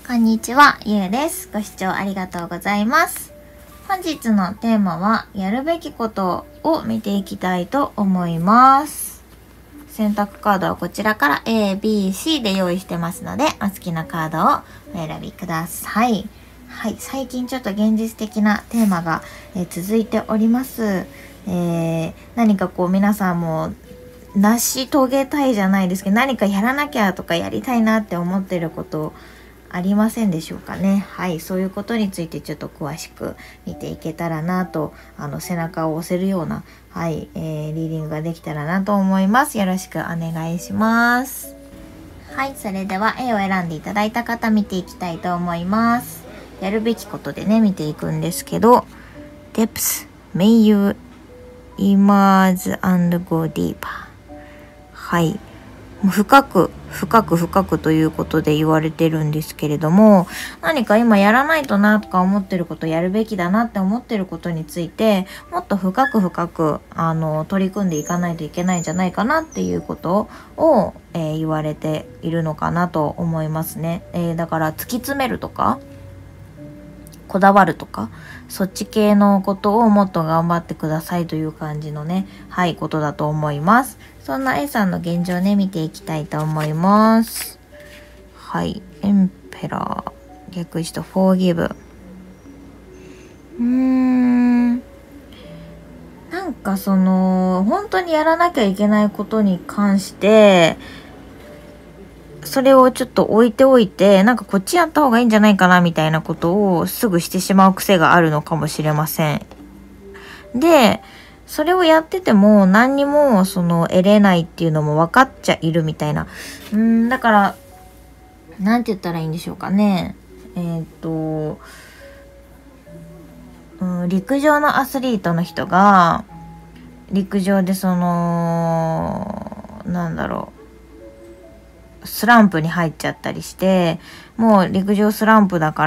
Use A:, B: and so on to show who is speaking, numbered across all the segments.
A: こんにちは、ゆうです。ご視聴ありがとうございます。本日のテーマは、やるべきことを見ていきたいと思います。選択カードはこちらから A、B、C で用意してますので、お好きなカードをお選びください。はい、最近ちょっと現実的なテーマが、続いております。何かこう皆さんも成し遂げたいじゃないですけど、何かやらなきゃとかやりたいなって思ってることありませんでしょうかね。はい、そういうことについてちょっと詳しく見ていけたらなと、背中を押せるような、はい、リーディングができたらなと思います。よろしくお願いします。はい、それでは A を選んでいただいた方見ていきたいと思います。やるべきことでね、見ていくんですけど、Depths, may you emerge and go deeper。はい。深くということで言われてるんですけれども、何か今やらないとなとか思ってること、やるべきだなって思ってることについて、もっと深く取り組んでいかないといけないんじゃないかなっていうことを、言われているのかなと思いますね。だから突き詰めるとか、こだわるとか、そっち系のことをもっと頑張ってくださいという感じのね、はい、ことだと思います。そんな A さんの現状ね、見ていきたいと思います。はい、エンペラー、逆位置と Forgive。なんか本当にやらなきゃいけないことに関して、それをちょっと置いておいて、なんかこっちやった方がいいんじゃないかなみたいなことをすぐしてしまう癖があるのかもしれません。で、それをやってても何にも得れないっていうのも分かっちゃいるみたいな。だから、なんて言ったらいいんでしょうかね。陸上のアスリートの人が、陸上でスランプに入っちゃったりして、もう陸上スランプだから、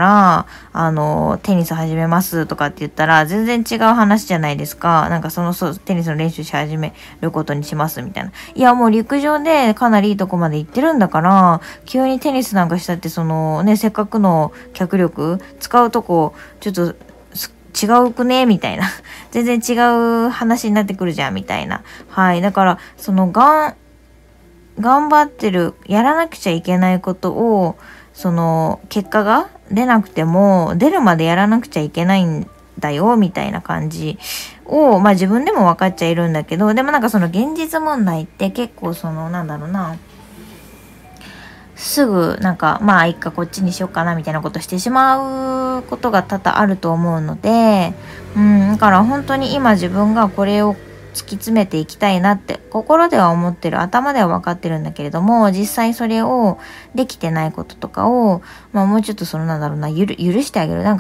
A: テニス始めますとかって言ったら、全然違う話じゃないですか。なんかテニスの練習し始めることにしますみたいな。いや、もう陸上でかなりいいとこまで行ってるんだから、急にテニスなんかしたってせっかくの脚力、使うとこ、ちょっと、違うくねみたいな。全然違う話になってくるじゃんみたいな。はい。だから、頑張ってる、やらなくちゃいけないことを、結果が出なくても、出るまでやらなくちゃいけないんだよ、みたいな感じを、まあ自分でも分かっちゃいるんだけど、でもなんか現実問題って結構すぐまあいっかこっちにしようかなみたいなことしてしまうことが多々あると思うので、だから本当に今自分がこれを突き詰めていきたいなって心では思ってる、頭では分かってるんだけれども、実際それをできてないこととかを、まあもうちょっと許してあげる。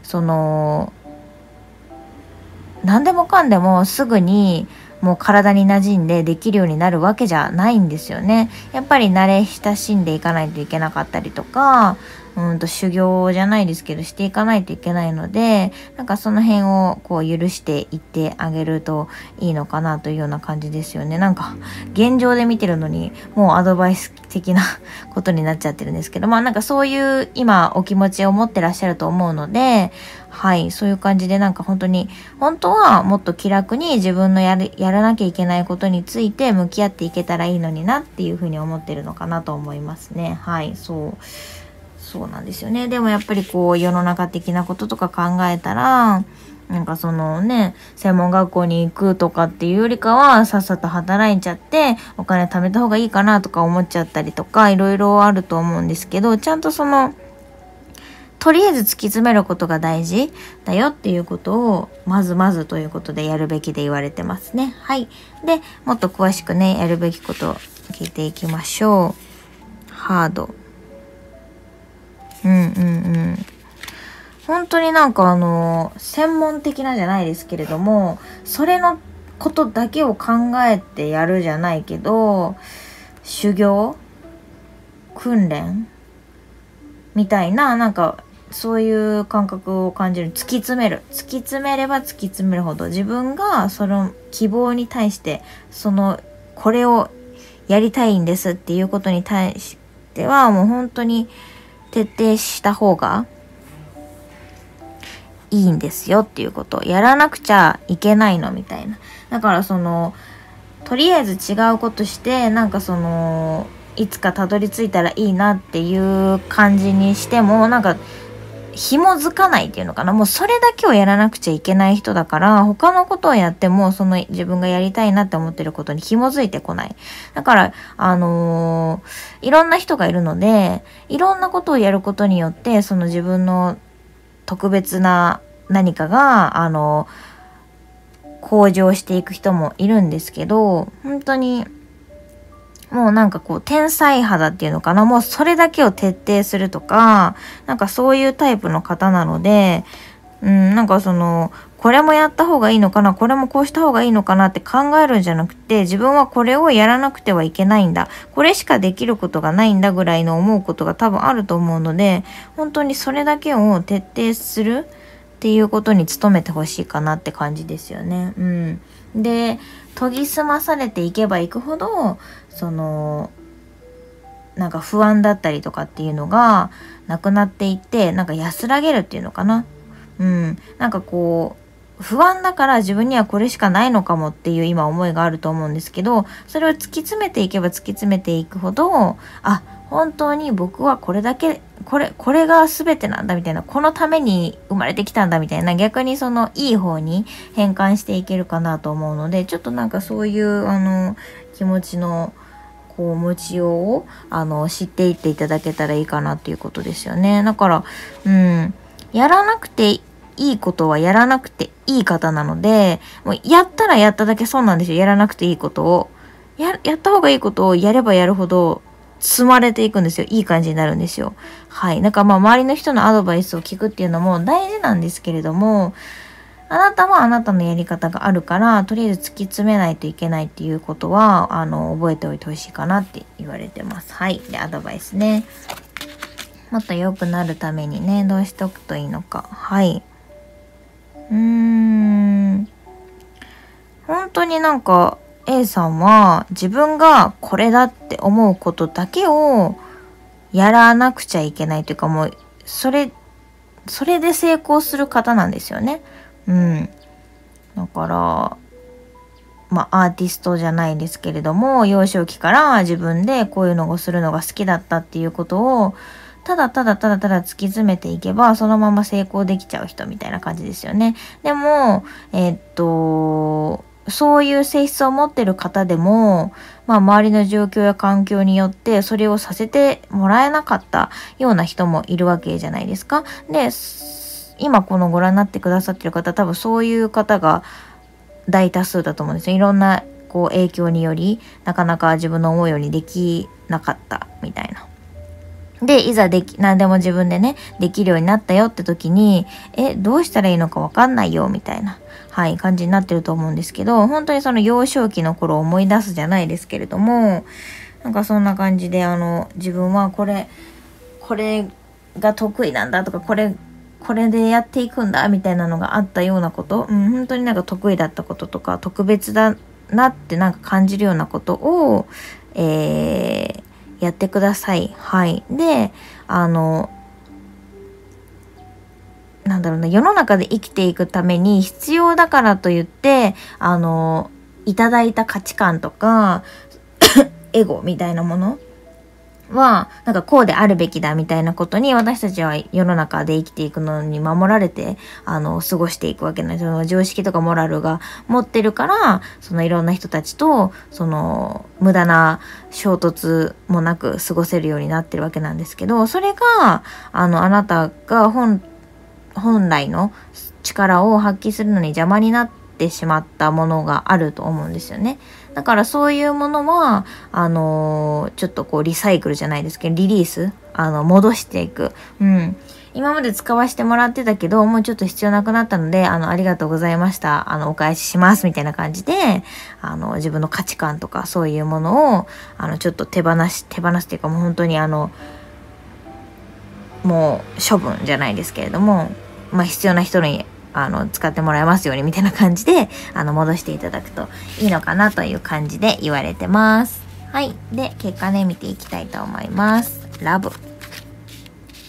A: 何でもかんでもすぐにもう体に馴染んでできるようになるわけじゃないんですよね。やっぱり慣れ親しんでいかないといけなかったりとか、修行じゃないですけどしていかないといけないので、なんかその辺をこう許していってあげるといいのかなというような感じですよね。なんか現状で見てるのにもうアドバイス的なことになっちゃってるんですけど、まあなんかそういう今お気持ちを持ってらっしゃると思うので、はい、そういう感じでなんか本当はもっと気楽に自分のやらなきゃいけないことについて向き合っていけたらいいのになっていうふうに思ってるのかなと思いますね。はい、そうなんですよね。でもやっぱり世の中的なこととか考えたら、なんか専門学校に行くとかっていうよりかは、さっさと働いちゃって、お金貯めた方がいいかなとか思っちゃったりとか、いろいろあると思うんですけど、ちゃんととりあえず突き詰めることが大事だよっていうことを、まずということでやるべきで言われてますね。はい。で、もっと詳しくね、やるべきことを聞いていきましょう。ハード。本当に専門的なじゃないですけれども、それのことだけを考えてやるじゃないけど、修行訓練みたいな、そういう感覚を感じる。突き詰めれば突き詰めるほど、自分がその希望に対して、これをやりたいんですっていうことに対しては、もう本当に徹底した方がいいんですよっていうこと。やらなくちゃいけないのみたいな。だからとりあえず違うことして、なんかいつかたどり着いたらいいなっていう感じにしても、なんか紐づかないっていうのかな。もうそれだけをやらなくちゃいけない人だから、他のことをやっても自分がやりたいなって思ってることに紐づいてこない。だからいろんな人がいるので、いろんなことをやることによって自分の特別な何かが向上していく人もいるんですけど、本当にもうなんか天才肌っていうのかな、もうそれだけを徹底するとか、なんかそういうタイプの方なので、なんかこれもやった方がいいのかな、これもこうした方がいいのかなって考えるんじゃなくて、自分はこれをやらなくてはいけないんだ、これしかできることがないんだぐらいの思うことが多分あると思うので、本当にそれだけを徹底するっていうことに努めてほしいかなって感じですよね。で、研ぎ澄まされていけばいくほど、なんか不安だったりとかっていうのがなくなっていって、なんか安らげるっていうのかな。なんか不安だから自分にはこれしかないのかもっていう今思いがあると思うんですけど、それを突き詰めていけば突き詰めていくほど、本当に僕はこれだけ、これが全てなんだみたいな、このために生まれてきたんだみたいな、逆にいい方に変換していけるかなと思うので、ちょっとなんかそういう気持ちの持ちようを知っていっていただけたらいいかなっていうことですよね。だからやらなくていいことはやらなくていい方なので、もうやったらやっただけそうなんですよ。やらなくていいことをやった方がいいことをやればやるほど積まれていくんですよ。いい感じになるんですよ。はい。なんか周りの人のアドバイスを聞くっていうのも大事なんですけれども、あなたはあなたのやり方があるから、とりあえず突き詰めないといけないっていうことは、覚えておいてほしいかなって言われてます。はい。で、アドバイスね。もっと良くなるためにね、どうしておくといいのか。はい。本当になんか、A さんは自分がこれだって思うことだけをやらなくちゃいけないというか、もう、それで成功する方なんですよね。だから、アーティストじゃないですけれども、幼少期から自分でこういうのをするのが好きだったっていうことを、ただ突き詰めていけば、そのまま成功できちゃう人みたいな感じですよね。でも、そういう性質を持ってる方でも、周りの状況や環境によってそれをさせてもらえなかったような人もいるわけじゃないですか。で、今このご覧になってくださってる方、多分そういう方が大多数だと思うんですよ。いろんな影響により、なかなか自分の思うようにできなかったみたいな。で、いざ何でも自分でね、できるようになったよって時に、どうしたらいいのかわかんないよ、みたいな、感じになってると思うんですけど、本当にその幼少期の頃を思い出すじゃないですけれども、なんかそんな感じで、自分はこれが得意なんだとか、これでやっていくんだ、みたいなのがあったようなこと、本当になんか得意だったこととか、特別だなってなんか感じるようなことを、やってください。はい。で、なんだろうな、世の中で生きていくために必要だからといって、いただいた価値観とか、エゴみたいなものは、なんかこうであるべきだみたいなことに、私たちは世の中で生きていくのに守られて、過ごしていくわけなんです。その常識とかモラルが持ってるから、いろんな人たちと、無駄な衝突もなく過ごせるようになってるわけなんですけど、それが、あなたが本来の力を発揮するのに邪魔になってしまったものがあると思うんですよね。だからそういうものはちょっとリサイクルじゃないですけど、リリース戻していく。今まで使わせてもらってたけど、もうちょっと必要なくなったので、ありがとうございました。お返ししますみたいな感じで、自分の価値観とかそういうものをちょっと手放すっていうか、もう本当にもう処分じゃないですけれども、必要な人に使ってもらえますようにみたいな感じで戻していただくといいのかなという感じで言われてます。はい。で、結果ね、見ていきたいと思います。ラブ。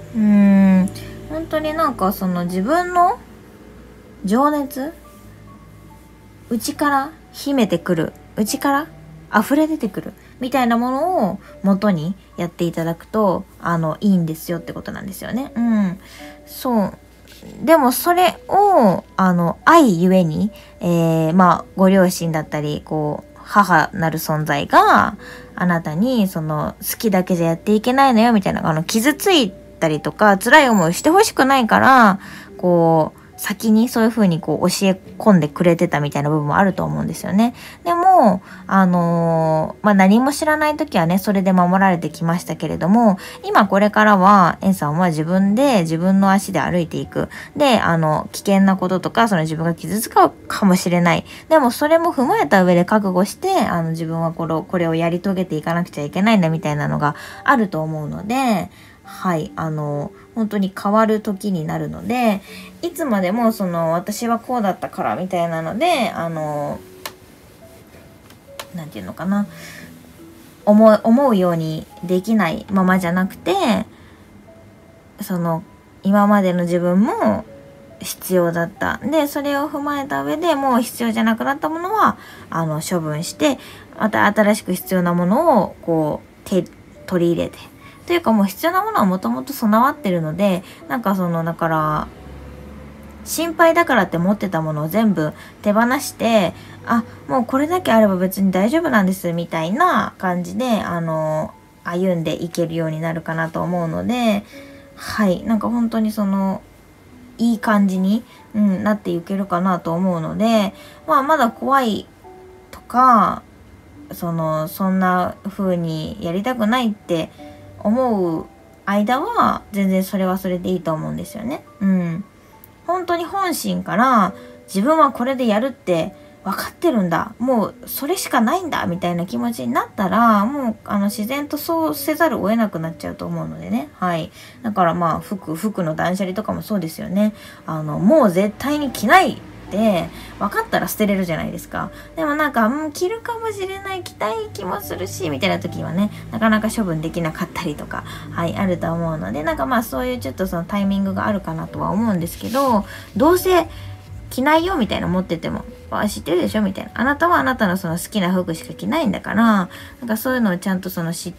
A: 本当になんかその自分の情熱、内から秘めてくる、内から溢れ出てくるみたいなものを元にやっていただくといいんですよってことなんですよね。そうでもそれを愛ゆえに、ご両親だったり母なる存在があなたに好きだけじゃやっていけないのよみたいな傷ついたりとか辛い思いしてほしくないから先にそういう風に教え込んでくれてたみたいな部分もあると思うんですよね。でも、何も知らない時はね、それで守られてきましたけれども、今これからは、エンさんは自分で自分の足で歩いていく。で、危険なこととか、自分が傷つくかもしれない。でもそれも踏まえた上で覚悟して、自分はこれをやり遂げていかなくちゃいけないんだみたいなのがあると思うので、はい、本当に変わる時になるので、いつまでも私はこうだったからみたいなので、なんていうのかな、思うようにできないままじゃなくて、今までの自分も必要だった。で、それを踏まえた上でもう必要じゃなくなったものは、処分して、また新しく必要なものを取り入れて、というかもう必要なものはもともと備わってるので、だから心配だからって持ってたものを全部手放して、もうこれだけあれば別に大丈夫なんですみたいな感じで歩んでいけるようになるかなと思うので、はい、本当にいい感じに、なっていけるかなと思うので、まだ怖いとかそんな風にやりたくないって思う間は全然それはそれでいいと思うんですよね。本当に本心から自分はこれでやるって分かってるんだ、もうそれしかないんだみたいな気持ちになったら、もう自然とそうせざるを得なくなっちゃうと思うのでね。はい。だから服の断捨離とかもそうですよね。もう絶対に着ないって分かったら捨てれるじゃないですか。でも着るかもしれない、着たい気もするしみたいな時はね、なかなか処分できなかったりとか、はい、あると思うので、そういうちょっとタイミングがあるかなとは思うんですけど、どうせ着ないよみたいな持ってても、知ってるでしょみたいな。あなたはあなたの好きな服しか着ないんだから、そういうのをちゃんと知って、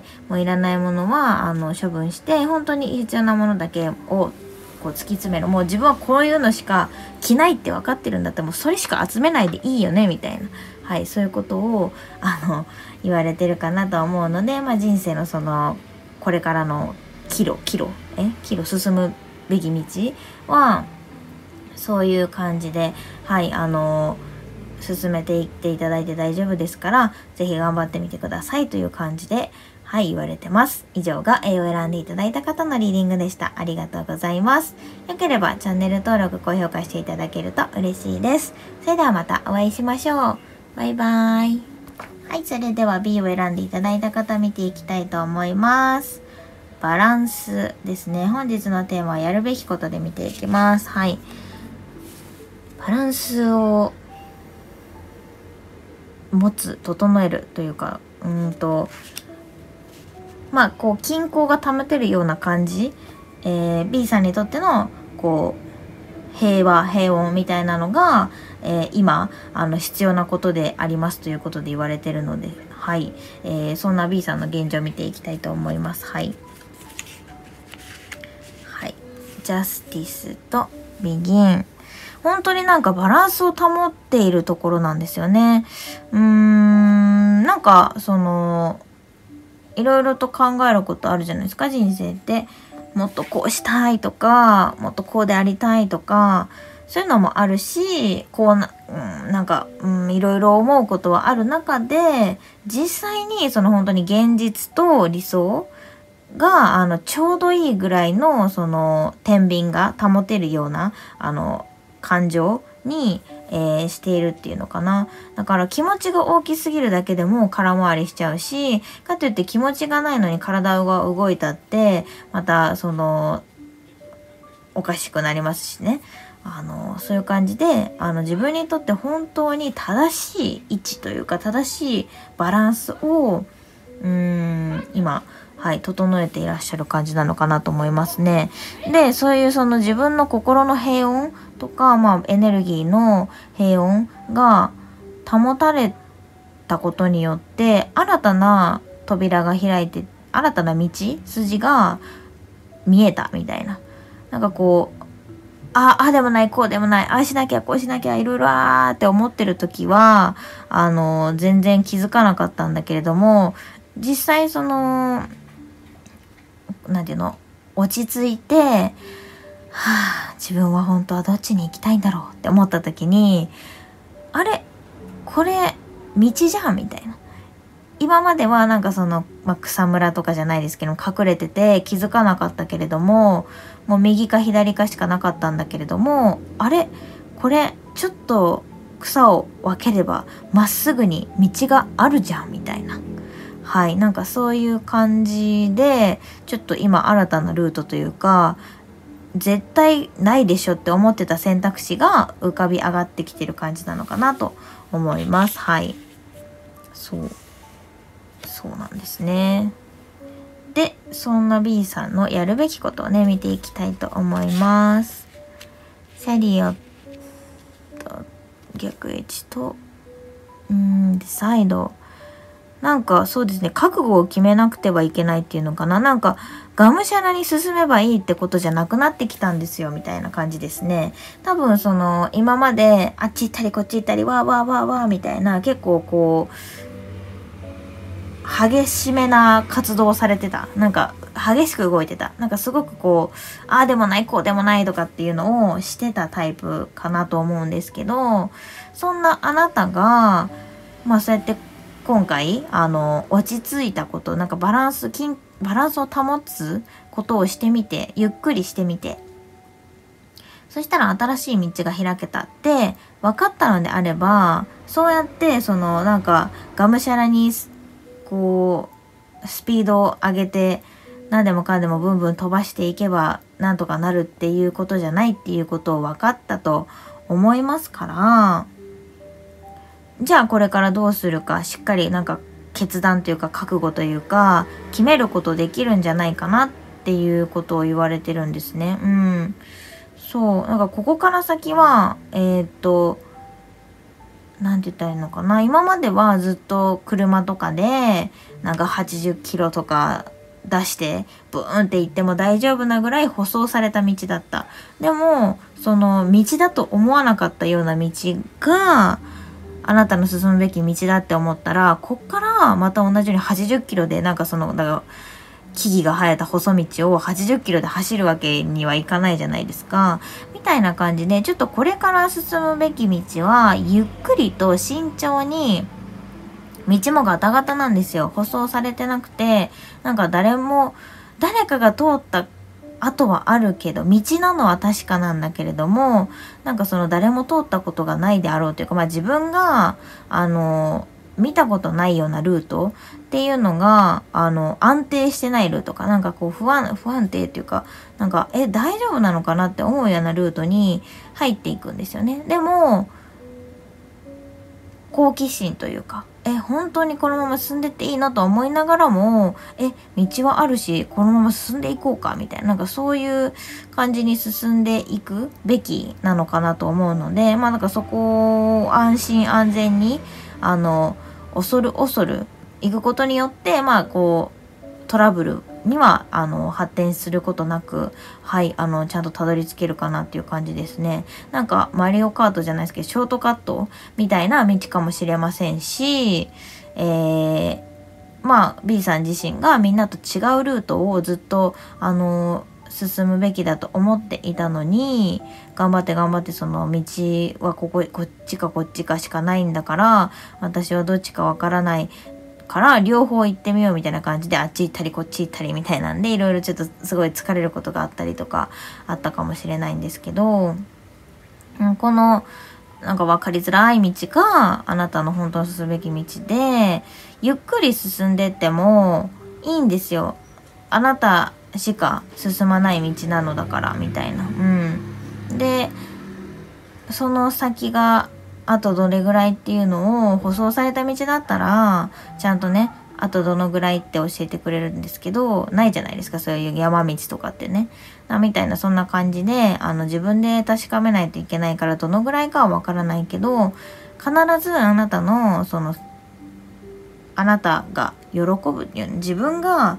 A: もういらないものは処分して、本当に必要なものだけを突き詰める。もう自分はこういうのしか着ないって分かってるんだったら、もうそれしか集めないでいいよねみたいな、はい、そういうことを言われてるかなと思うので、人生のこれからのキロ進むべき道はそういう感じで、はい、進めていっていただいて大丈夫ですから、ぜひ頑張ってみてくださいという感じで、はい、言われてます。以上が絵を選んでいただいた方のリーディングでした。ありがとうございます。よければチャンネル登録、高評価していただけると嬉しいです。それではまたお会いしましょう。バイバーイ。はい、それでは B を選んでいただいた方見ていきたいと思います。バランスですね。本日のテーマはやるべきことで見ていきます。はい。バランスを持つ、整えるというか、均衡が保てるような感じ、B さんにとっての平穏みたいなのが、今必要なことでありますということで言われてるので、はい、そんな B さんの現状を見ていきたいと思います。はい、はい、ジャスティスとビギン、本当にバランスを保っているところなんですよね。いろいろと考えることあるじゃないですか、人生って。もっとこうしたいとか、もっとこうでありたいとか、そういうのもあるし、いろいろ思うことはある中で、実際に本当に現実と理想がちょうどいいぐらいの天秤が保てるような感情に、しているっていうのかな。だから気持ちが大きすぎるだけでも空回りしちゃうし、かといって気持ちがないのに体が動いたってまたおかしくなりますしね。そういう感じで自分にとって本当に正しい位置というか正しいバランスを今はい、整えていらっしゃる感じなのかなと思いますね。で、そういうその自分の心の平穏とか、エネルギーの平穏が保たれたことによって、新たな扉が開いて、新たな筋が見えたみたいな。なんかこう、あでもない、こうでもない、ああしなきゃ、こうしなきゃ、いろいろって思ってる時は、全然気づかなかったんだけれども、実際なんていうの、落ち着いて、自分は本当はどっちに行きたいんだろうって思った時に、あれこれ、道じゃんみたいな。今まではなんか草むらとかじゃないですけど、隠れてて気づかなかったけれども、もう右か左かしかなかったんだけれども、あれこれ、ちょっと草を分ければまっすぐに道があるじゃんみたいな。はい、なんかそういう感じで、ちょっと今新たなルートというか、絶対ないでしょって思ってた選択肢が浮かび上がってきてる感じなのかなと思います。はい。そうなんですね。で、そんな B さんのやるべきことをね、見ていきたいと思います。シャリオット、逆位置と、で、サイド。なんかそうですね、覚悟を決めなくてはいけないっていうのかな。なんか、がむしゃらに進めばいいってことじゃなくなってきたんですよ、みたいな感じですね。多分今まで、あっち行ったりこっち行ったり、わーわーわーわーみたいな、結構こう、激しめな活動をされてた。なんか、激しく動いてた。なんかすごくこう、ああでもない、こうでもないとかっていうのをしてたタイプかなと思うんですけど、そんなあなたが、そうやって今回、落ち着いたこと、なんかバランスを保つことをしてみて、ゆっくりしてみて、そしたら新しい道が開けたって分かったのであれば、そうやってなんかがむしゃらにこうスピードを上げて何でもかんでもブンブン飛ばしていけばなんとかなるっていうことじゃないっていうことを分かったと思いますから、じゃあこれからどうするかしっかりなんか決断というか覚悟というか決めることできるんじゃないかなっていうことを言われてるんですね。そう、なんかここから先はなんて言ったらいいのかな。今まではずっと車とかで、なんか80キロとか出して、ブーンって行っても大丈夫なぐらい舗装された道だった。でも、その道だと思わなかったような道が、あなたの進むべき道だって思ったら、こっからまた同じように80キロで、なんかだから木々が生えた細道を80キロで走るわけにはいかないじゃないですか。みたいな感じで、ちょっとこれから進むべき道は、ゆっくりと慎重に、道もガタガタなんですよ。舗装されてなくて、なんか誰かが通った跡はあるけど、道なのは確かなんだけれども、なんか誰も通ったことがないであろうというか、自分が、見たことないようなルートっていうのが、安定してないルートか、なんかこう不安定っていうか、なんか、大丈夫なのかなって思うようなルートに入っていくんですよね。でも、好奇心というか、本当にこのまま進んでっていいのと思いながらも、道はあるし、このまま進んでいこうか、みたいな、なんかそういう感じに進んでいくべきなのかなと思うので、なんかそこを安心安全に、恐る行くことによって、トラブルには、発展することなく、はい、ちゃんとたどり着けるかなっていう感じですね。なんか、マリオカートじゃないですけど、ショートカットみたいな道かもしれませんし、B さん自身がみんなと違うルートをずっと、進むべきだと思っていたのに、頑張ってその道はこっちかこっちかしかないんだから、私はどっちかわからないから両方行ってみようみたいな感じで、あっち行ったりこっち行ったりみたいなんで、いろいろちょっとすごい疲れることがあったりとかあったかもしれないんですけど、このなんか分かりづらい道があなたの本当の進むべき道で、ゆっくり進んでってもいいんですよ。あなたしか進まない道なのだからみたいな。で、その先があとどれぐらいっていうのを舗装された道だったらちゃんとね、 あとどのぐらいって教えてくれるんですけど、ないじゃないですか、そういう山道とかってね。みたいな、そんな感じで、自分で確かめないといけないから、どのぐらいかはわからないけど、必ずあなたの、あなたが喜ぶっていう、自分が、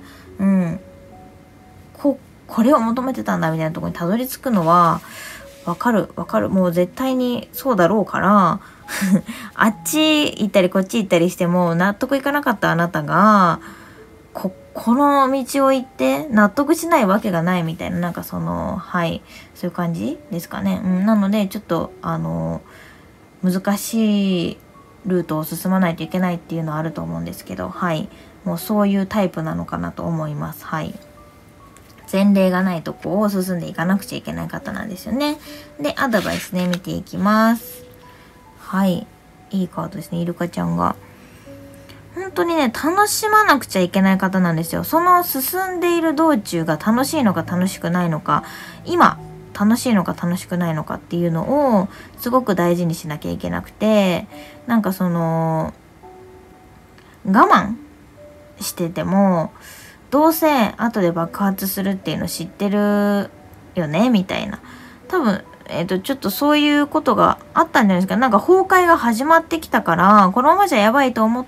A: これを求めてたんだみたいなところにたどり着くのは、わかる。もう絶対にそうだろうから、あっち行ったりこっち行ったりしても納得いかなかったあなたが、この道を行って納得しないわけがないみたいな、なんかはい、そういう感じですかね。なので、ちょっと、難しいルートを進まないといけないっていうのはあると思うんですけど、はい。もうそういうタイプなのかなと思います。はい。前例がないとこを進んでいかなくちゃいけない方なんですよね。で、アドバイスね、見ていきます。はい。いいカードですね、イルカちゃんが。本当にね、楽しまなくちゃいけない方なんですよ。その進んでいる道中が楽しいのか楽しくないのか、今、楽しいのか楽しくないのかっていうのをすごく大事にしなきゃいけなくて、なんか我慢してても、どうせ後で爆発するっていうの知ってるよねみたいな。多分、ちょっとそういうことがあったんじゃないですか。なんか崩壊が始まってきたから、このままじゃやばいと思って、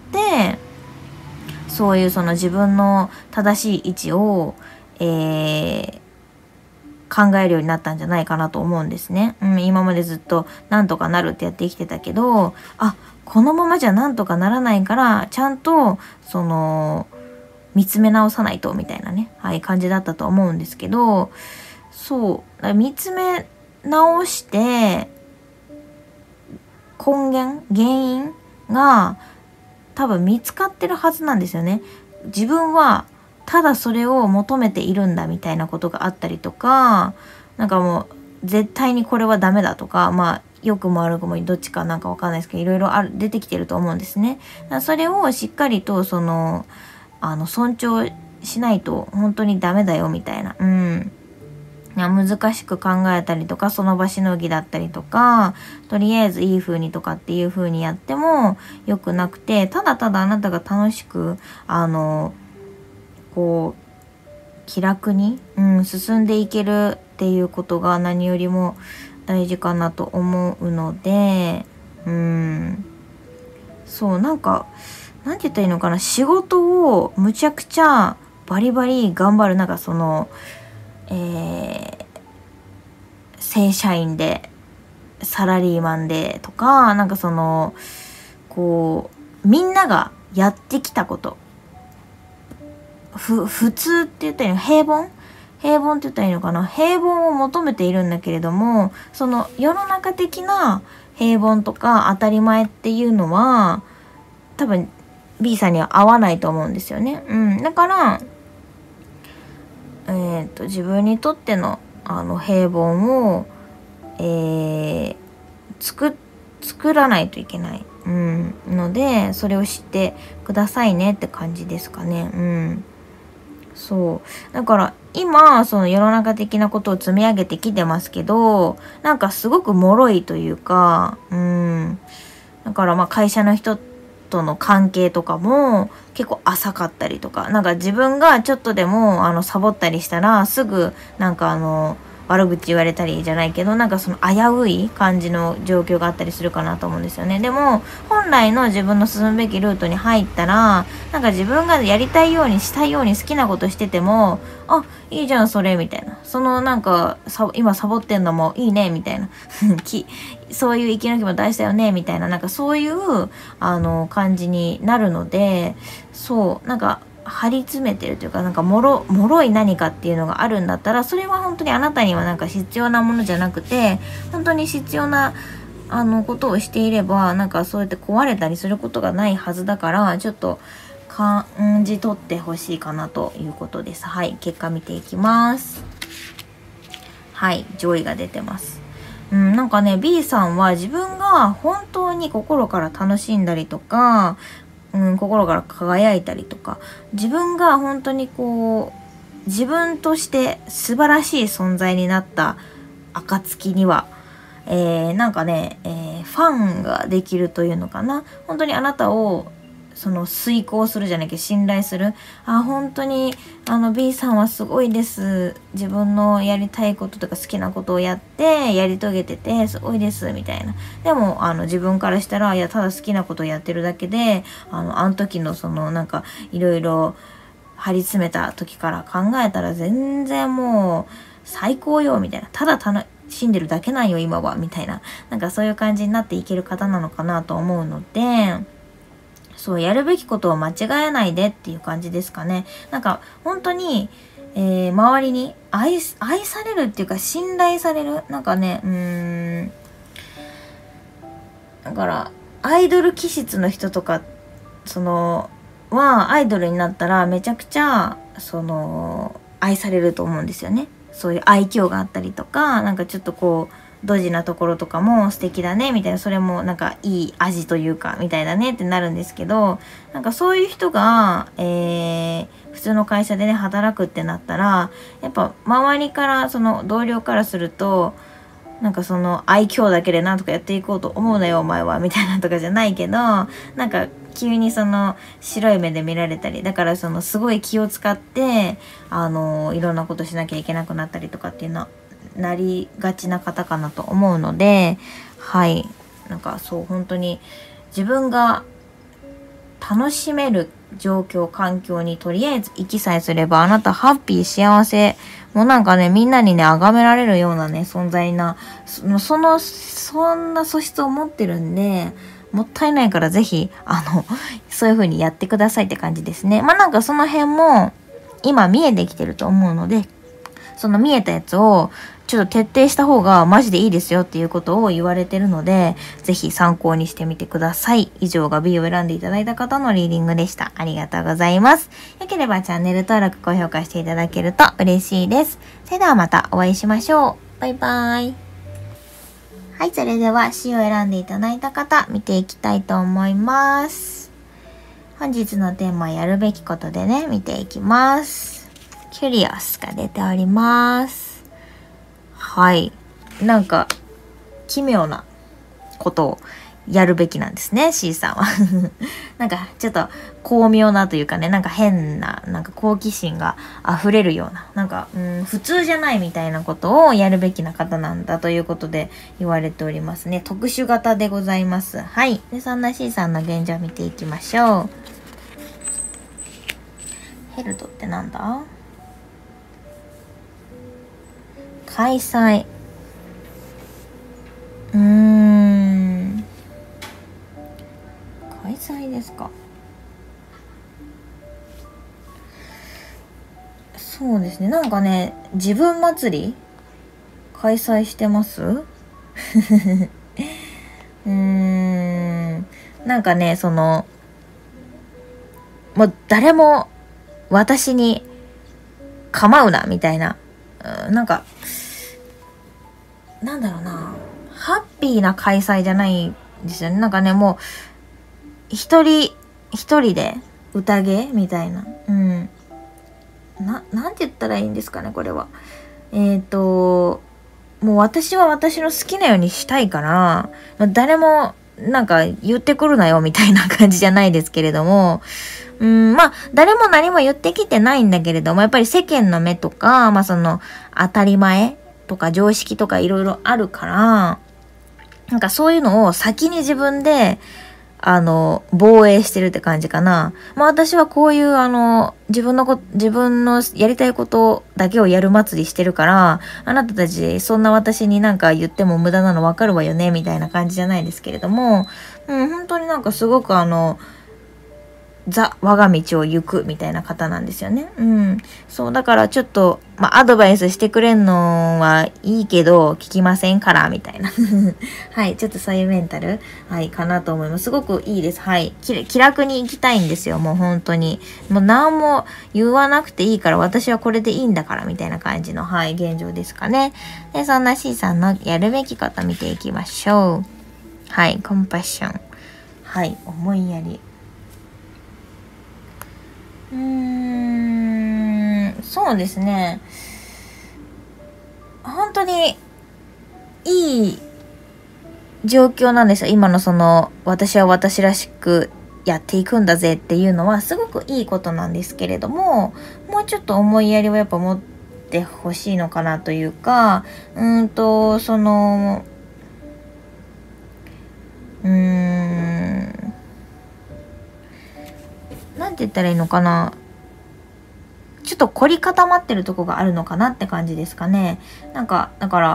A: そういう自分の正しい位置を、考えるようになったんじゃないかなと思うんですね。今までずっとなんとかなるってやってきてたけど、このままじゃなんとかならないから、ちゃんと、見つめ直さないと、みたいなね、はい、感じだったと思うんですけど、そう、見つめ直して、原因が多分見つかってるはずなんですよね。自分はただそれを求めているんだみたいなことがあったりとか、なんかもう絶対にこれはダメだとか、良くも悪くもどっちかなんかわかんないですけど、いろいろ出てきてると思うんですね。それをしっかりと尊重しないと本当にダメだよみたいな。難しく考えたりとか、その場しのぎだったりとか、とりあえずいい風にとかっていう風にやっても良くなくて、ただただあなたが楽しく、気楽に、進んでいけるっていうことが何よりも大事かなと思うので、そう、なんて言ったらいいのかな、仕事をむちゃくちゃバリバリ頑張る、なんか正社員でサラリーマンでとか、なんかみんながやってきたこと、普通って言ったらいいの、平凡って言ったらいいのかな、平凡を求めているんだけれども、世の中的な平凡とか当たり前っていうのは多分 B さんには合わないと思うんですよね。だから自分にとっての平凡を、作らないといけない、ので、それを知ってくださいねって感じですかね。そうだから今世の中的なことを積み上げてきてますけど、なんかすごく脆いというか、だから会社の人との関係とかも結構浅かったりとか、なんか自分がちょっとでもサボったりしたらすぐなんか悪口言われたりじゃないけど、なんか危うい感じの状況があったりするかなと思うんですよね。でも本来の自分の進むべきルートに入ったら、なんか自分がやりたいようにしたいように好きなことしてても、いいじゃんそれみたいな、なんか今サボってんのもいいねみたいなそういう息抜きも大事だよねみたいな、なんかそういう感じになるので、そうなんか張り詰めてるというか、なんか脆い何かっていうのがあるんだったら、それは本当にあなたにはなんか必要なものじゃなくて、本当に必要なことをしていれば、なんかそうやって壊れたりすることがないはずだから、ちょっと感じ取ってほしいかなということです。はい、結果見ていきます。はい、上位が出てます。なんかね、B さんは自分が本当に心から楽しんだりとか、心から輝いたりとか、自分が本当に自分として素晴らしい存在になった暁には、なんかね、ファンができるというのかな、本当にあなたをその遂行するじゃなきゃ信頼する。あ、本当にB さんはすごいです。自分のやりたいこととか好きなことをやってやり遂げててすごいですみたいな。でも自分からしたら、いやただ好きなことをやってるだけで、あの時のそのなんかいろいろ張り詰めた時から考えたら全然もう最高よみたいな。ただ楽しんでるだけなんよ今はみたいな。なんかそういう感じになっていける方なのかなと思うので、そう、やるべきことを間違えないでっていう感じですかね。なんか、本当に、周りに愛されるっていうか、信頼される。なんかね、だから、アイドル気質の人とか、アイドルになったら、めちゃくちゃ、愛されると思うんですよね。そういう愛嬌があったりとか、なんかちょっとこう、ドジなところとかも素敵だねみたいな、それもなんかいい味というかみたいだねってなるんですけど、なんかそういう人が、普通の会社でね働くってなったら、やっぱ周りからその同僚からすると、なんかその愛嬌だけでなんとかやっていこうと思うなよお前はみたいなとかじゃないけど、なんか急にその白い目で見られたり、だからそのすごい気を使っていろんなことしなきゃいけなくなったりとかっていうのはなりがちな方かなと思うので、はい、なんかそう本当に自分が楽しめる状況環境にとりあえず行きさえすれば、あなたハッピー幸せ、もうなんかねみんなにね崇められるようなね存在な、そんな素質を持ってるんで、もったいないからぜひそういう風にやってくださいって感じですね。まあなんかその辺も今見えてきてると思うので、その見えたやつをちょっと徹底した方がマジでいいですよっていうことを言われてるので、ぜひ参考にしてみてください。以上が B を選んでいただいた方のリーディングでした。ありがとうございます。よければチャンネル登録、高評価していただけると嬉しいです。それではまたお会いしましょう。バイバイ。はい、それでは C を選んでいただいた方、見ていきたいと思います。本日のテーマはやるべきことでね、見ていきます。キュリオスが出ております。はい。なんか、奇妙なことをやるべきなんですね、C さんは。なんか、ちょっと巧妙なというかね、なんか変な、なんか好奇心が溢れるような、なんか、普通じゃないみたいなことをやるべきな方なんだということで言われておりますね。特殊型でございます。はい。で、そんな C さんの現状を見ていきましょう。ヘルドってなんだ？開催。開催ですか。そうですね。なんかね、自分祭り開催してますなんかね、もう誰も私に構うなみたいな、なんかなんだろうな、ハッピーな開催じゃないんですよね。なんかね、もう一人で宴みたいな、なんて言ったらいいんですかね、これは。もう私は私の好きなようにしたいから、誰もなんか言ってくるなよみたいな感じじゃないですけれども、まあ誰も何も言ってきてないんだけれども、やっぱり世間の目とか、まあその当たり前とか常識とかいろいろあるから、なんかそういうのを先に自分で防衛してるって感じかな。まあ私はこういう自分のやりたいことだけをやる祭りしてるから、あなたたちそんな私になんか言っても無駄なのわかるわよね、みたいな感じじゃないですけれども、本当になんかすごく我が道を行くみたいな方なんですよね。そう、だからちょっと、アドバイスしてくれんのはいいけど、聞きませんから、みたいな。はい、ちょっとそういうメンタル、はい、かなと思います。すごくいいです。はい。気楽に行きたいんですよ、もう本当に。もう何も言わなくていいから、私はこれでいいんだから、みたいな感じの、はい、現状ですかね。で、そんな C さんのやるべきこと見ていきましょう。はい、コンパッション。はい、思いやり。そうですね。本当にいい状況なんですよ。今の私は私らしくやっていくんだぜっていうのはすごくいいことなんですけれども、もうちょっと思いやりをやっぱ持ってほしいのかなというか、そのなんて言ったらいいのかな、ちょっと凝り固まってるとこがあるのかなって感じですかね。なんかだから、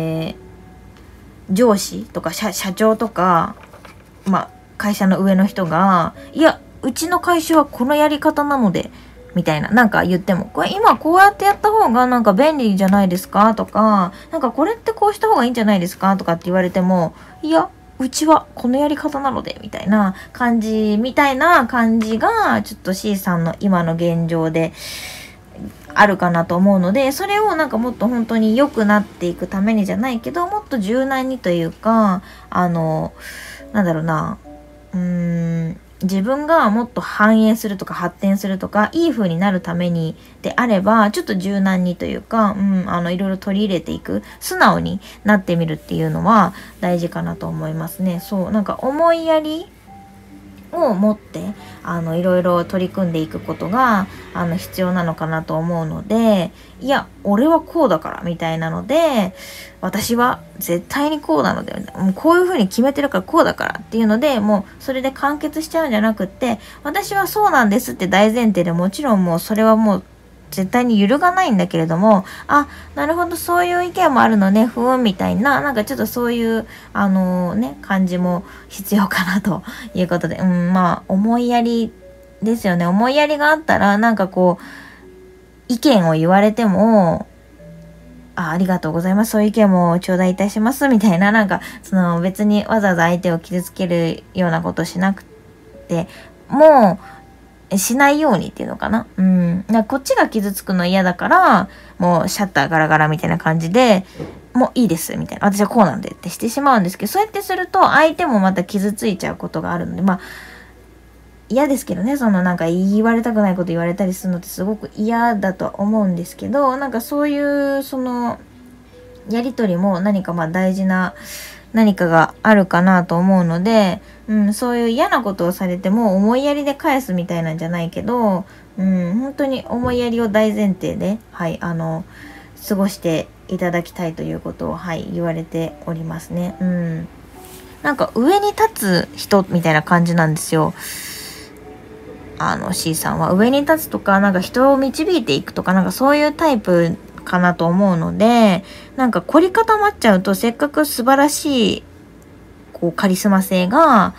A: 上司とか社長とか、会社の上の人が、いやうちの会社はこのやり方なのでみたいな、なんか言っても、これ今こうやってやった方がなんか便利じゃないですかとか、なんかこれってこうした方がいいんじゃないですかとかって言われても、いやうちはこのやり方なのでみたいな感じがちょっと C さんの今の現状であるかなと思うので、それをなんかもっと本当に良くなっていくためにじゃないけど、もっと柔軟にというか、なんだろうな、自分がもっと繁栄するとか発展するとかいい風になるためにであれば、ちょっと柔軟にというか、いろいろ取り入れていく、素直になってみるっていうのは大事かなと思いますね。そう、なんか思いやりを持っていろいろ取り組んでいくことが必要なのかなと思うので、いや俺はこうだからみたいなので、私は絶対にこうなので、もうこういう風に決めてるからこうだからっていうので、もうそれで完結しちゃうんじゃなくって、私はそうなんですって大前提で、もちろんもうそれはもう絶対に揺るがないんだけれども、あ、なるほどそういう意見もあるのね、ふーんみたいな、なんかちょっとそういう感じも必要かなということで、思いやりですよね。思いやりがあったら、なんかこう意見を言われても、ありがとうございます、そういう意見も頂戴いたしますみたいな、なんかその別にわざわざ相手を傷つけるようなことしなくてもしないようにっていうのかな。こっちが傷つくの嫌だから、もうシャッターガラガラみたいな感じで、もういいですみたいな。私はこうなんでってしてしまうんですけど、そうやってすると相手もまた傷ついちゃうことがあるので、嫌ですけどね、そのなんか言われたくないこと言われたりするのってすごく嫌だとは思うんですけど、なんかそういうそのやりとりも何か大事な何かがあるかなと思うので、そういう嫌なことをされても思いやりで返すみたいなんじゃないけど、本当に思いやりを大前提で、過ごしていただきたいということを、言われておりますね。なんか上に立つ人みたいな感じなんですよ。C さんは上に立つとか、なんか人を導いていくとか、なんかそういうタイプかなと思うので、なんか凝り固まっちゃうと、せっかく素晴らしいこうカリスマ性が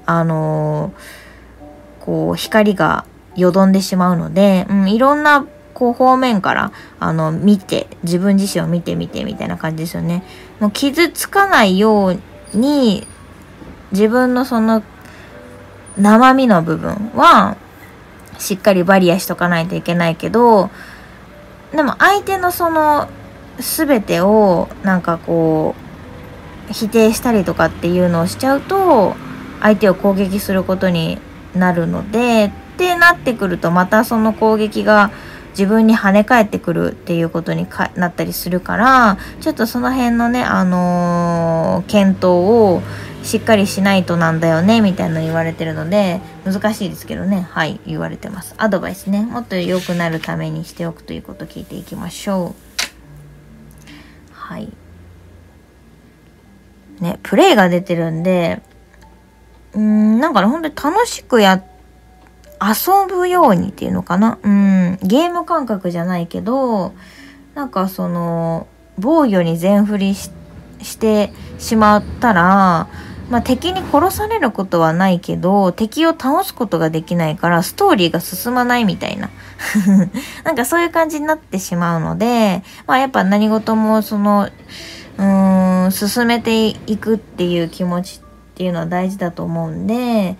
A: こう光がよどんでしまうので、いろんなこう方面から見て、自分自身を見てみたいな感じですよね。もう傷つかないように自分のその生身の部分はしっかりバリアしとかないといけないけど、でも相手のその全てをなんかこう否定したりとかっていうのをしちゃうと、相手を攻撃することになるので、ってなってくるとまたその攻撃が自分に跳ね返ってくるっていうことになったりするから、ちょっとその辺のね検討をしっかりしないとなんだよねみたいなの言われてるので、難しいですけどね、言われてます。アドバイスね、もっと良くなるためにしておくということを聞いていきましょう。ね、プレイが出てるんで、なんかね、本当に楽しく遊ぶようにっていうのかな。ゲーム感覚じゃないけど、なんかその防御に全振りしてしまったら、敵に殺されることはないけど、敵を倒すことができないからストーリーが進まないみたいななんかそういう感じになってしまうので、やっぱ何事もその進めていくっていう気持ちっていうのは大事だと思うんで、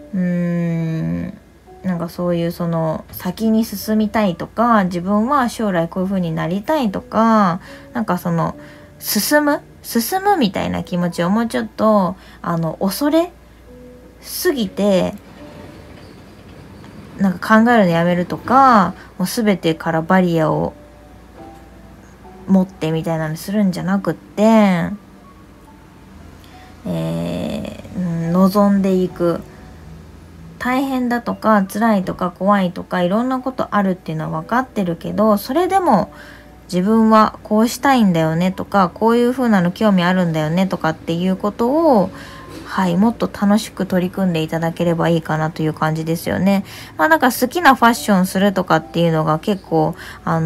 A: なんかそういうその先に進みたいとか、自分は将来こういう風になりたいとか、なんかその進むみたいな気持ちをもうちょっと恐れすぎてなんか考えるのやめるとか、もう全てからバリアを持ってみたいなのするんじゃなくって、望んでいく大変だとか辛いとか怖いとかいろんなことあるっていうのは分かってるけど、それでも自分はこうしたいんだよねとか、こういう風なの興味あるんだよねとかっていうことを、はい、もっと楽しく取り組んでいただければいいかなという感じですよね。なんか好きなファッションするとかっていうのが結構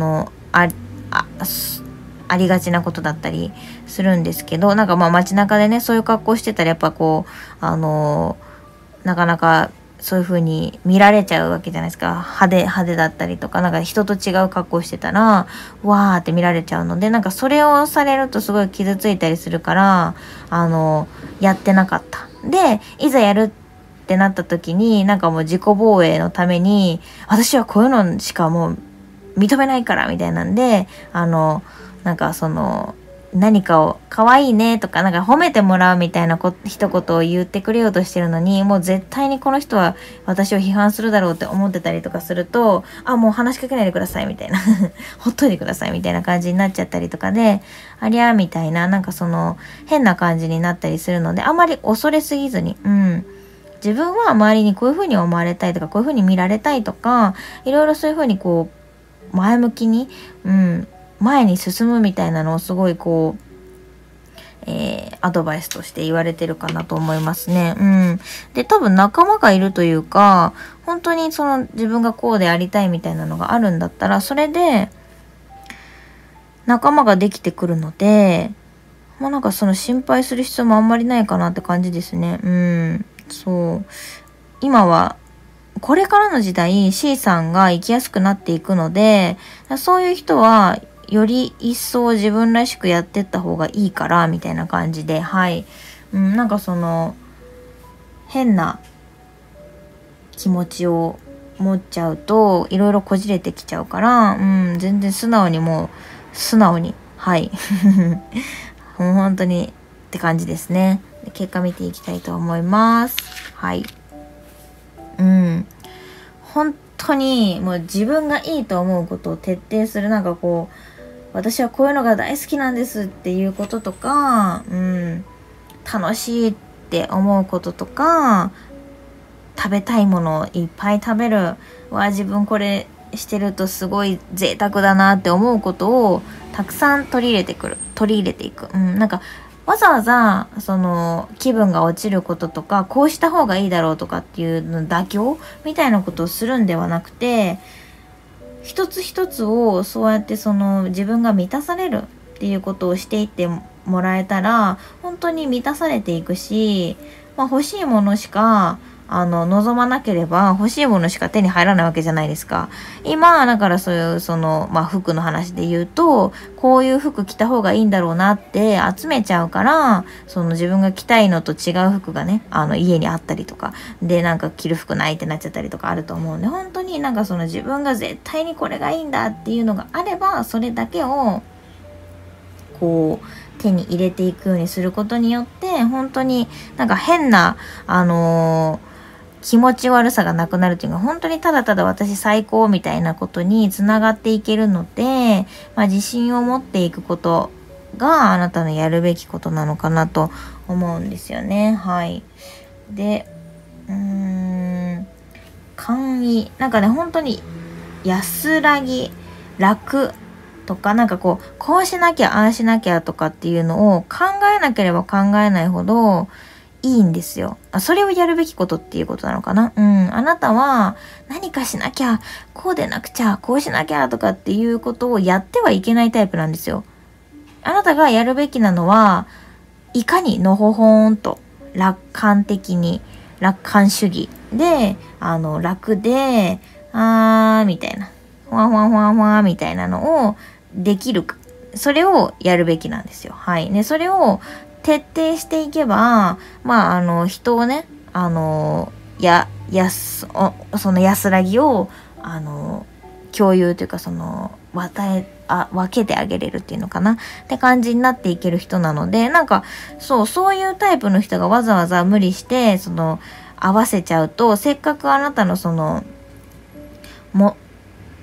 A: ありがちなことだったりするんですけど、なんか街中でねそういう格好してたらやっぱこうなかなかそういう風に見られちゃうわけじゃないですか。派手だったりとか、なんか人と違う格好してたらわーって見られちゃうので、なんかそれをされるとすごい傷ついたりするからやってなかった。でいざやるってなった時に、なんかもう自己防衛のために私はこういうのしかもう認めないからみたいなんで、なんか何かを可愛いねとかなんか褒めてもらうみたいな一言を言ってくれようとしてるのに、もう絶対にこの人は私を批判するだろうって思ってたりとかすると、もう話しかけないでくださいみたいなほっといてくださいみたいな感じになっちゃったりとかで、ありゃーみたいな、なんか変な感じになったりするので、あまり恐れすぎずに、自分は周りにこういう風に思われたいとか、こういう風に見られたいとか、いろいろそういう風にこう前向きに前に進むみたいなのをすごいアドバイスとして言われてるかなと思いますね。で、多分仲間がいるというか、本当に自分がこうでありたいみたいなのがあるんだったら、それで仲間ができてくるので、なんか心配する必要もあんまりないかなって感じですね。そう。今はこれからの時代 C さんが生きやすくなっていくので、そういう人はより一層自分らしくやってった方がいいからみたいな感じで、はい、なんか変な気持ちを持っちゃうといろいろこじれてきちゃうから、全然素直にはいもう本当にって感じですね。結果見ていきたいと思います。はい。本当にもう自分がいいと思うことを徹底する、なんか私はこういうのが大好きなんですっていうこととか、楽しいって思うこととか、食べたいものをいっぱい食べる、自分これしてるとすごい贅沢だなって思うことをたくさん取り入れていく。なんかわざわざ気分が落ちることとか、こうした方がいいだろうとかっていうの妥協みたいなことをするんではなくて、一つ一つをそうやって自分が満たされるっていうことをしていってもらえたら、本当に満たされていくし、欲しいものしか望まなければ欲しいものしか手に入らないわけじゃないですか。今だからそういう服の話で言うと、こういう服着た方がいいんだろうなって集めちゃうから、自分が着たいのと違う服がね家にあったりとかで、なんか着る服ないってなっちゃったりとかあると思うんで、本当になんか自分が絶対にこれがいいんだっていうのがあれば、それだけを手に入れていくようにすることによって、本当になんか変な気持ち悪さがなくなるっていうのが、本当にただただ私最高みたいなことにつながっていけるので、自信を持っていくことがあなたのやるべきことなのかなと思うんですよね。はい。で、簡易、なんかね、本当に安らぎ、楽とか、なんかこうしなきゃああしなきゃとかっていうのを考えなければ考えないほどいいんですよ。それをやるべきことっていうことなのかな。あなたは何かしなきゃ、こうでなくちゃ、こうしなきゃとかっていうことをやってはいけないタイプなんですよ。あなたがやるべきなのは、いかにのほほんと楽観的に、楽観主義で、楽で、みたいな、ふわふわふわふわみたいなのをできるか。それをやるべきなんですよ。はい。ね、それを徹底していけば、人をね、その安らぎを、共有というか、分けてあげれるっていうのかなって感じになっていける人なので、なんか、そういうタイプの人がわざわざ無理して、合わせちゃうと、せっかくあなたの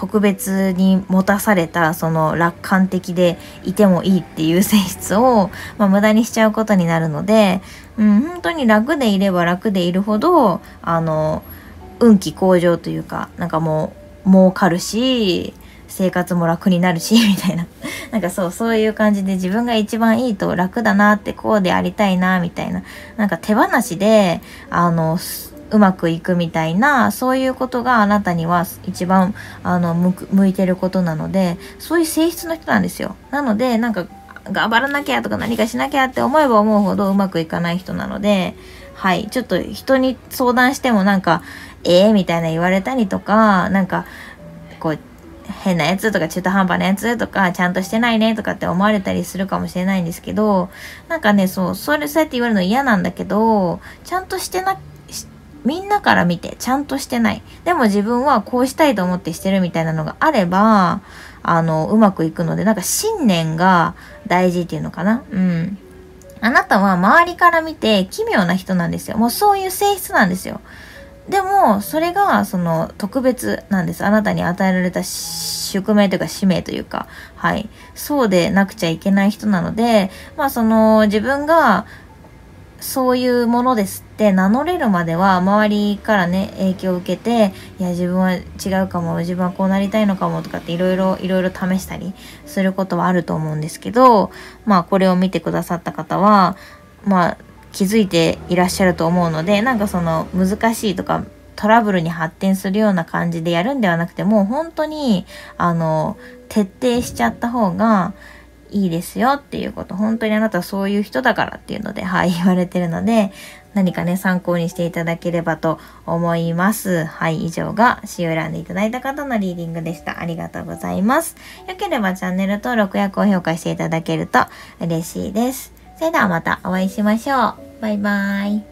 A: 特別に持たされたその楽観的でいてもいいっていう性質を、無駄にしちゃうことになるので、本当に楽でいれば楽でいるほど運気向上というか、なんかもう儲かるし生活も楽になるしみたいななんかそういう感じで、自分が一番いいと楽だなって、こうでありたいなみたいな、なんか手放しでうまくいくみたいな、そういうことがあなたには一番向いてることなので、そういう性質の人なんですよ。なのでなんか頑張らなきゃとか何かしなきゃって思えば思うほどうまくいかない人なので、はい、ちょっと人に相談してもなんかみたいな言われたりとか、なんかこう変なやつとか中途半端なやつとかちゃんとしてないねとかって思われたりするかもしれないんですけど、なんかね、そうやって言われるの嫌なんだけど、ちゃんとしてみんなから見てちゃんとしてない、でも自分はこうしたいと思ってしてるみたいなのがあればうまくいくので、なんか信念が大事っていうのかな。あなたは周りから見て奇妙な人なんですよ。もうそういう性質なんですよ。でもそれが特別なんです。あなたに与えられた宿命というか使命というか、はい、そうでなくちゃいけない人なので、自分がそういうものですって名乗れるまでは、周りからね影響を受けて、いや自分は違うかも、自分はこうなりたいのかもとかっていろいろ試したりすることはあると思うんですけど、これを見てくださった方は気づいていらっしゃると思うので、なんか難しいとかトラブルに発展するような感じでやるんではなくて、もう本当に徹底しちゃった方がいいですよっていうこと、本当にあなたはそういう人だからっていうので、はい、言われてるので、何かね参考にしていただければと思います。はい、以上が詩を選んでいただいた方のリーディングでした。ありがとうございます。よければチャンネル登録や高評価していただけると嬉しいです。それではまたお会いしましょう。バイバーイ。